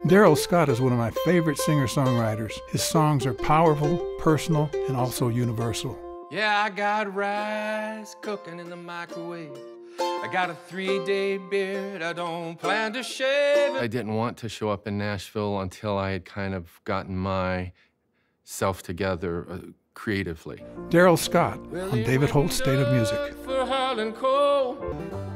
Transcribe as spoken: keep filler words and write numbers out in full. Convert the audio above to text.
Darrell Scott is one of my favorite singer-songwriters. His songs are powerful, personal, and also universal. Yeah, I got rice cooking in the microwave. I got a three-day beard, I don't plan to shave it. I didn't want to show up in Nashville until I had kind of gotten myself together uh, creatively. Darrell Scott on David Holt's State of Music. For howling cold.